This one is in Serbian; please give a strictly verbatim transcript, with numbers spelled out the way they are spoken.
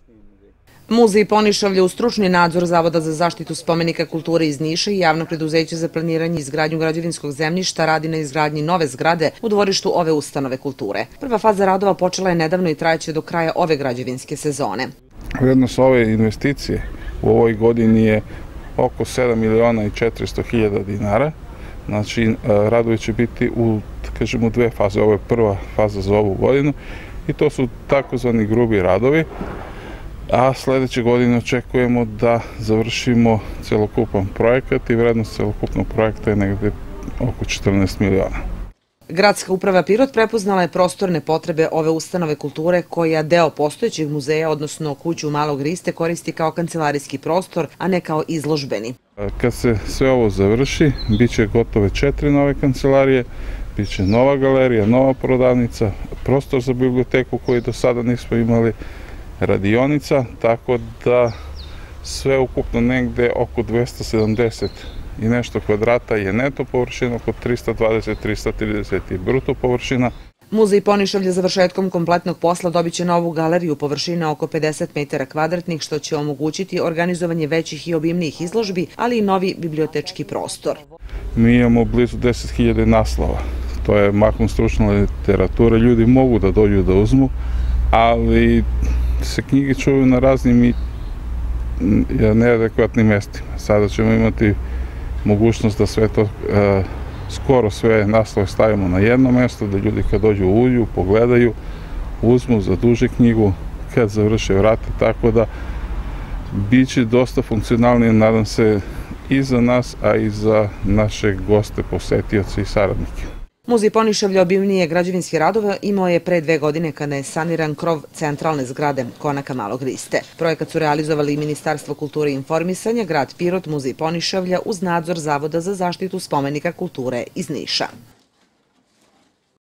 Muzej Ponišavlje uz stručni nadzor Zavoda za zaštitu spomenika kulture iz Niša i Javno preduzeće za planiranje i izgradnju građevinskog zemljišta radi na izgradnji nove zgrade u dvorištu ove ustanove kulture. Prva faza radova počela je nedavno i trajeće do kraja ove građevinske sezone. Vrednost ove investicije u ovoj godini je oko sedam miliona i četiristo hiljada dinara. Znači, radovi će biti u, kažemo, dve faze. Ovo je prva faza za ovu godinu i to su takozvani grubi radovi. A sledeće godine očekujemo da završimo celokupan projekat i vrednost celokupnog projekta je negde oko četrnaest miliona. Gradska uprava Pirot prepoznala je prostorne potrebe ove ustanove kulture koja deo postojećeg muzeja, odnosno kuću Malog Riste, koristi kao kancelarijski prostor, a ne kao izložbeni. Kad se sve ovo završi, bit će gotove četiri nove kancelarije, bit će nova galerija, nova prodavnica, prostor za biblioteku koji do sada nismo imali, radionica, tako da sve ukupno negde oko dvesta sedamdeset i nešto kvadrata je neto površina, oko trista dvadeset do trista trideset i bruto površina. Muzej Ponišavlje završetkom kompletnog posla dobit će novu galeriju površine oko pedeset metara kvadratnih, što će omogućiti organizovanje većih i obimnijih izložbi, ali i novi bibliotečki prostor. Mi imamo blizu deset hiljada naslova. To je mahom stručna literatura, ljudi mogu da dođu da uzmu, ali se knjige čuju na raznim i neadekvatnim mestima. Sada ćemo imati mogućnost da sve to, skoro sve naslove stavimo na jedno mesto, da ljudi kad dođu uđu, pogledaju, uzmu, zaduže knjigu, kad završe vrate, tako da bit će dosta funkcionalnije, nadam se, i za nas, a i za naše goste, posetioce i saradnike. Muzej Ponišavlje obimnije građevinske radove imao je pre dve godine kada je saniran krov centralne zgrade konaka Malog Riste. Projekat su realizovali i Ministarstvo kulture i informisanja, grad Pirot, Muzej Ponišavlja uz nadzor Zavoda za zaštitu spomenika kulture iz Niša.